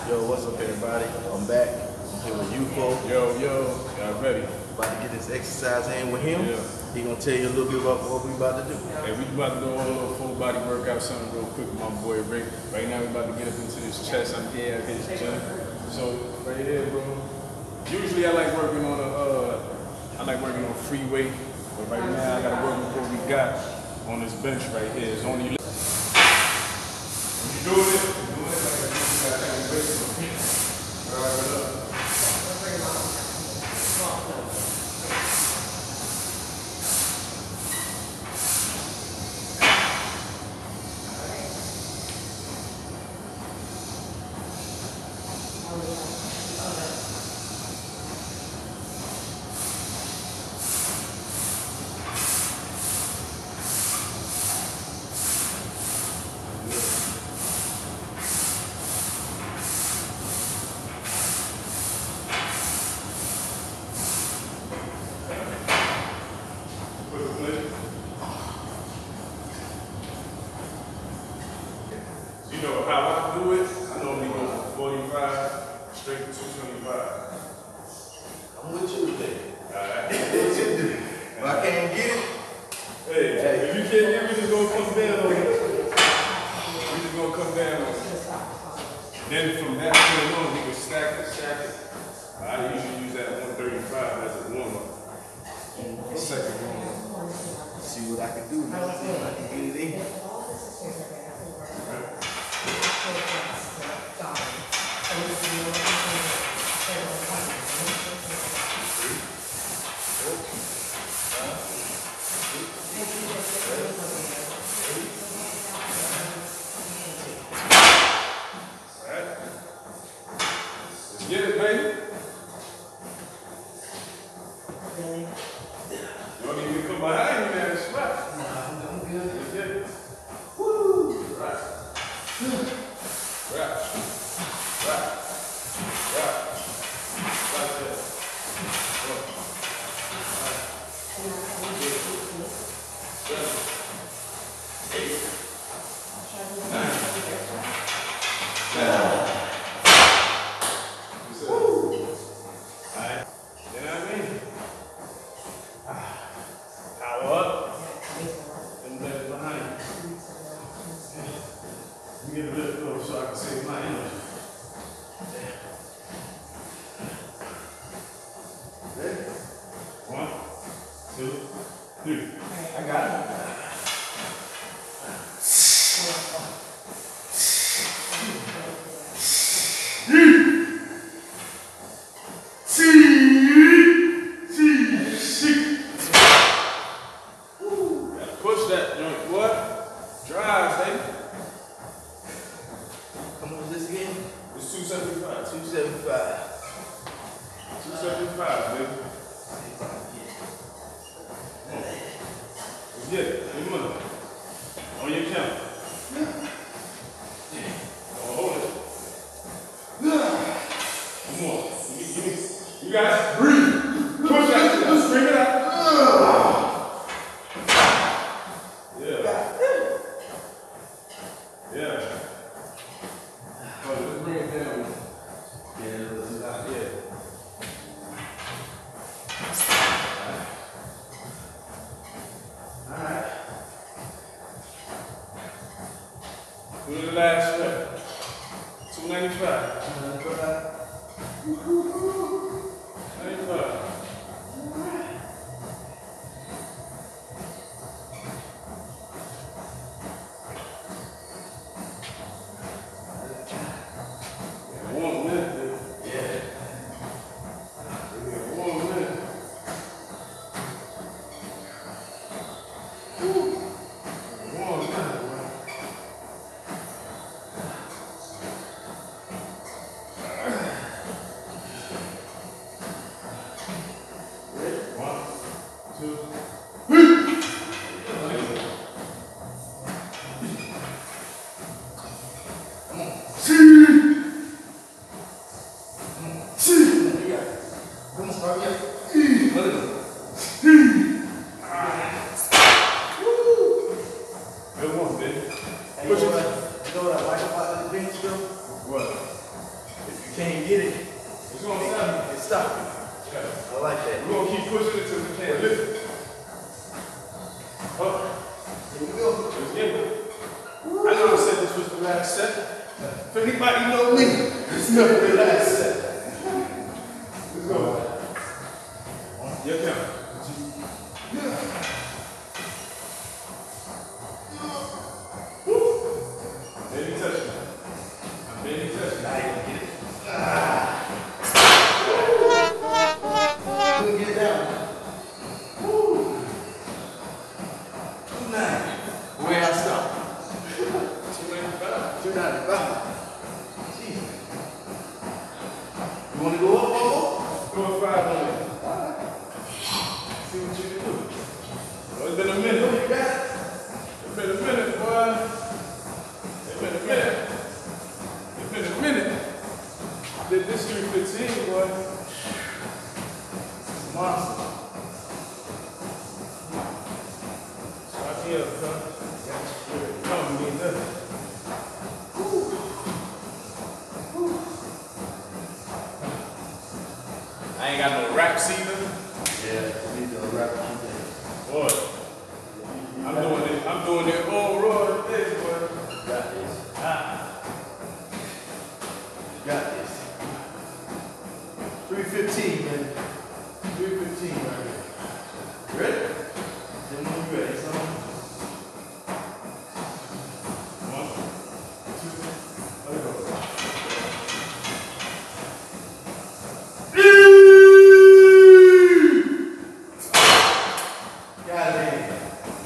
Yo, what's up, everybody? I'm back. I'm here with UFO. Yo, y'all ready? About to get this exercise in with him. Yeah. He gonna tell you a little bit about what we about to do. Hey, we about to do a little full body workout, something real quick with my boy Rick. Right now we about to get up into this chest. I'm here at his gym. So right here, bro. Usually I like working on free weight, but right now I gotta work with what we got on this bench right here. It's only you doing it? You know how I do it, I normally go from 45 straight to 225. I'm with you today. Alright. If I can't get it, Hey, if you can't get it, we just gonna come down on it. We just gonna come down on it. Then from that point on, we can stack it. I usually use that 135 as a warm-up. Second warm-up. see what I can do now. See if I can get it in. Let's get it, baby. You don't need me to come behind you, man, and slap. I'm good. Let's get it. Woo! Right. Right. Right there. Power up. And let it behind you. Let me get a lift though so I can save my energy. Ready? 1, 2, 3. I got it. Push that joint, boy. Drive, baby. How much is this again? It's 275. 275. 275, baby. Let's get it. Give me money. On your camera. Oh, hold it. Come on. Give me. You guys, breathe. Push that shit out. String it out. Yeah. Oh, let's bring it down. Yeah, let's do that. Yeah. Alright. Do the last rep. 295. 95. One minute, dude. Yeah. 1 minute. One minute, bro. Ready? 1, can't get it, It's gonna stop. it's stopping. Yeah. I like that. We're gonna keep pushing it till we can't lift it. Up. Here we go. Let's get it. I know I said this was the last set. If anybody know me, it's never the last set. Let's go. Your count. Baby touch me. I'm baby touch me. Now you can get it. Couldn't get it down. Woo. 290. Where I stop? 295. 295. Jesus. You want to go up one more? Go 500. See what you can do. Oh, it's been a minute. You got it? It's been a minute, boy. It's been a minute. It's been a minute. Did this 315, boy. Monster. Watch me up, huh? Come, me nothing. I ain't got no raps either. Yeah, we need to wrap it up. Boy, I'm doing it all raw today, boy. Got this. Got this. 315, man. 315 right here. Ready? Then when you ready, son. 1, 2, let go. Got it in.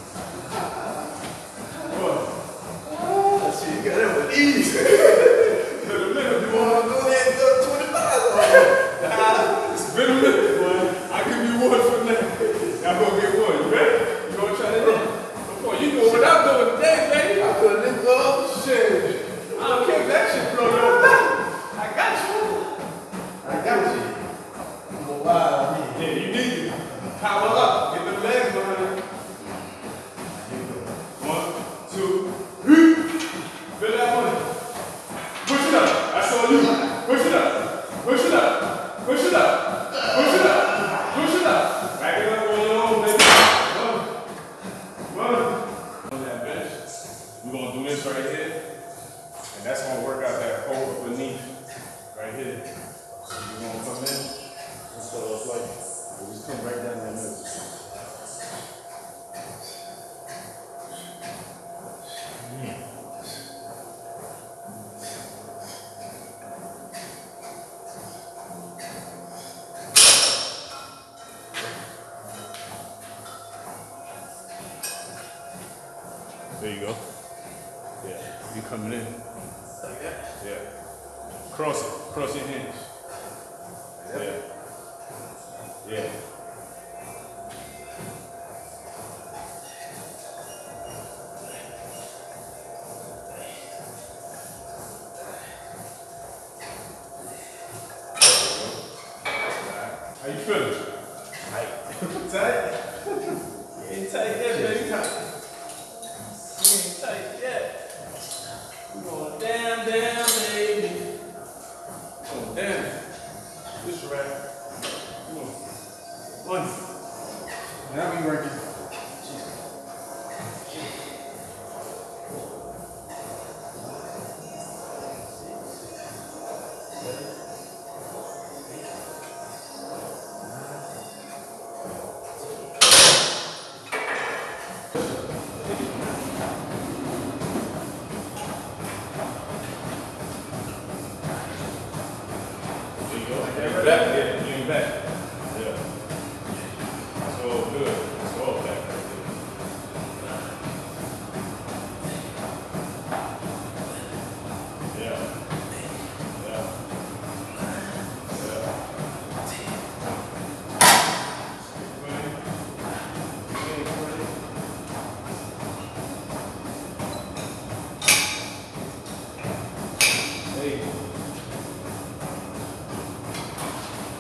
Boy, Let's see, you got that one easy. been a minute, You boy. want to go ahead and go to 25? It's been a minute, boy. I give you one for now. Y'all gonna get one. You ready? You gonna try that out? Boy, you doing what I'm doing today, baby. I put this up. Shit. I don't care if that shit blow your back. I got you. I got you. I'm going to lie on me. Yeah, you need it. Power up. Get the legs behind it. 1, 2, 3. Feel that money. Push it up. That's all you. Push it up. Push it up. Push it up. Push it up. Push it up. Back it up on your own, baby. Run. On that bench. We're going to do this right here. And that's going to work out that hole beneath right here. So you're going to come in. So it's like, we just come right down the middle. There you go. Yeah, you coming in. Like that. Yeah. Cross it. Cross your hands. Yeah. Yeah. How you feeling? Tight. Tight? You ain't tight yet, baby. You ain't tight yet. We going down, baby. Going down. This right. Come on. One. Now we working. There you go. Yeah, back. Yeah, you ain't back. Yeah. It's all good. It's all back right there. Yeah. Yeah. Yeah. Hey.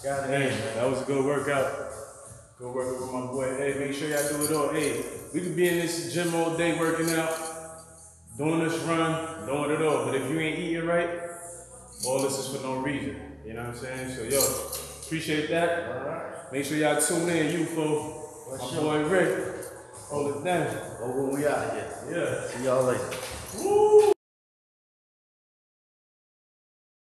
Got it. Hey, that was a good workout. Go work with my boy. Hey, make sure y'all do it all. Hey, we could be in this gym all day working out, doing this run, doing it all. But if you ain't eating right, all this is for no reason. You know what I'm saying? So, yo, appreciate that. All right. Make sure y'all tune in, you folks. My boy Rick. Hold it down. Oh, when we out of here. Yeah. See y'all later. Woo!